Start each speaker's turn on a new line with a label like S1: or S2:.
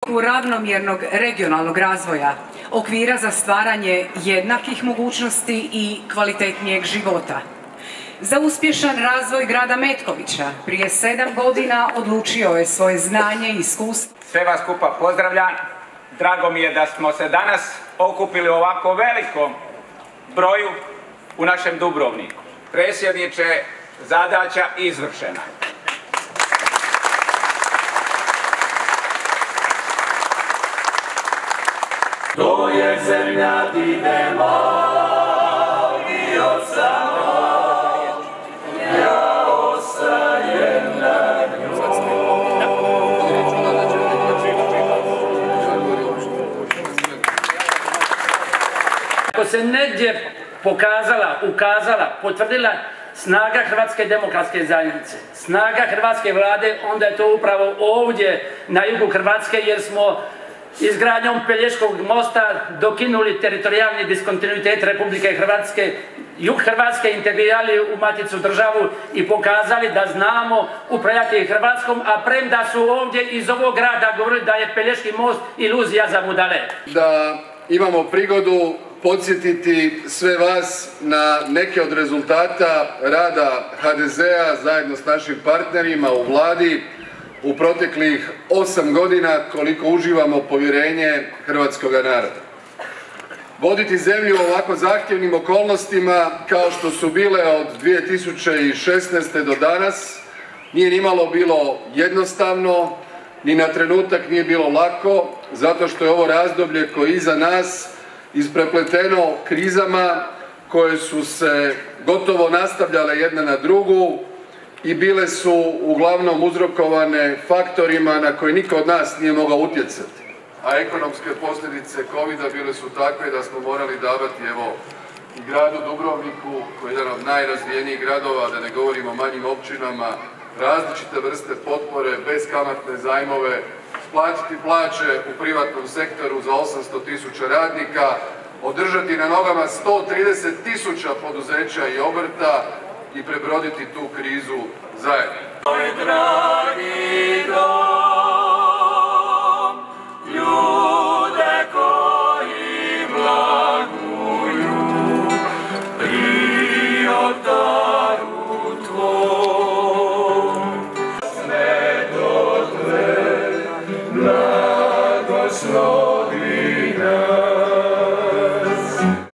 S1: politiku ravnomjernog regionalnog razvoja, okvira za stvaranje jednakih mogućnosti i kvalitetnijeg života. Za uspješan razvoj grada Metkovića prije 7 godina odlučio je svoje znanje i iskustvo.
S2: Sve vas skupa pozdravljam. Drago mi je da smo se danas okupili u ovako velikom broju u našem Dubrovniku. Predsjedniče, zadaća izvršena.
S3: To je zemlja idemo i od samo ja ostajem na njoj.
S4: Ako se negdje ukazala, potvrdila snaga Hrvatske demokratske zajednice, snaga hrvatske vlade, onda je to upravo ovdje na jugu Hrvatske, jer smo izgradnjom Pelješkog mosta dokinuli teritorijalni diskontinuitet Republike Hrvatske, jug Hrvatske integrirali u maticu državu i pokazali da znamo upravljati Hrvatskom, a premda su ovdje iz ovog grada govorili da je Pelješki most iluzija za budale.
S5: Da imamo prigodu podsjetiti sve vas na neke od rezultata rada HDZ-a zajedno s našim partnerima u vladi u proteklih 8 godina koliko uživamo povjerenje hrvatskog naroda. Voditi zemlju u ovako zahtjevnim okolnostima kao što su bile od 2016. do danas nije nimalo bilo jednostavno, ni na trenutak nije bilo lako, zato što je ovo razdoblje koje je iza nas isprepleteno krizama koje su se gotovo nastavljale jedna na drugu i bile su uglavnom uzrokovane faktorima na koje niko od nas nije mogao utjecati. A ekonomske posljedice covida bile su takve da smo morali davati, evo, i gradu Dubrovniku, koji je jedan od najrazvijenijih gradova, da ne govorimo o manjim općinama, različite vrste potpore, beskamatne zajmove, platiti plaće u privatnom sektoru za 800.000 radnika, održati na nogama 130.000 poduzeća i obrta i prebroditi tu krizu zajedno.
S3: Moj dragi dom, ljude koji blaguju, prije